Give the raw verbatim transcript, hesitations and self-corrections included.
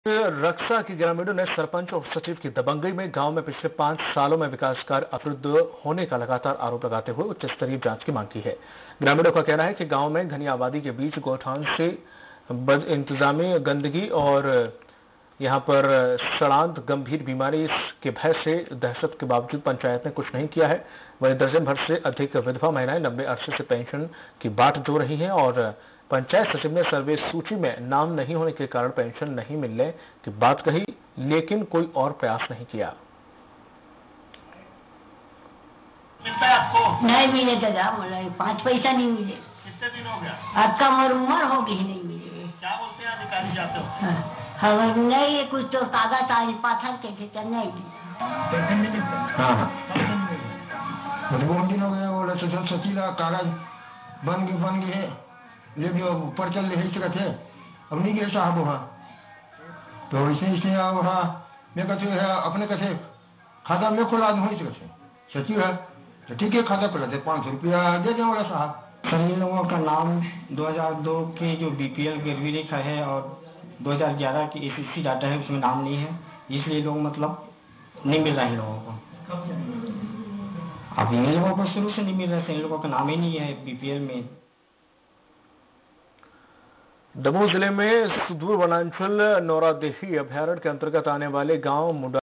रक्षा की ग्रामीणों ने सरपंच और सचिव की दबंगई में गांव में पिछले पांच सालों में विकास कार्य अवरुद्ध होने का लगातार आरोप लगाते हुए उच्च स्तरीय जांच की मांग की है। ग्रामीणों का कहना है कि गांव में घनी आबादी के बीच गौठान से बद इंतजामी, गंदगी और यहां पर सड़ांत गंभीर बीमारी के भय से दहशत के बावजूद पंचायत ने कुछ नहीं किया है। वहीं दर्जन भर से अधिक विधवा महिलाएं लंबे अरसे से पेंशन की बाट जो रही हैं और पंचायत सचिव ने सर्वे सूची में नाम नहीं होने के कारण पेंशन नहीं मिलने की बात कही, लेकिन कोई और प्रयास नहीं किया। मिलता है आपको? नहीं मिले दादा, बोला पाँच पैसा नहीं मिले। कितने दिन हो गया? आपका उम्र उम्र होगी नहीं मिले। क्या बोलते हैं अधिकारी जाते हो? हाँ, हम नहीं, कुछ तो कागज आज पाथर के थे नहीं। हाँ हाँ बहुत दिन हो गया, बोला सचल सचीला कागज बन गए बन गए लेकिन ऊपर चल रहे इस थे अब नहीं गए साहब वहाँ तो इसने इसने वहाँ मैं कहते है अपने कैसे खाता में खोला आदमी इस कैसे सचिव है तो ठीक है खाता खोला दे पाँच सौ रुपया दे दें बोला साहब। सभी लोगों का नाम दो हज़ार दो के जो बीपीएल गिरवी रेखा है और दो हज़ार ग्यारह की एसएससी डाटा है उसमें नाम नहीं है, इसलिए लोग मतलब नहीं मिल रहा है इन लोगों को। अब इन लोगों को शुरू से नहीं मिल रहा है, इन लोगों का नाम ही नहीं है बीपीएल में। दमोह जिले में सुदूर वनांचल नौरादेही अभयारण्य के अंतर्गत आने वाले गांव मुंडा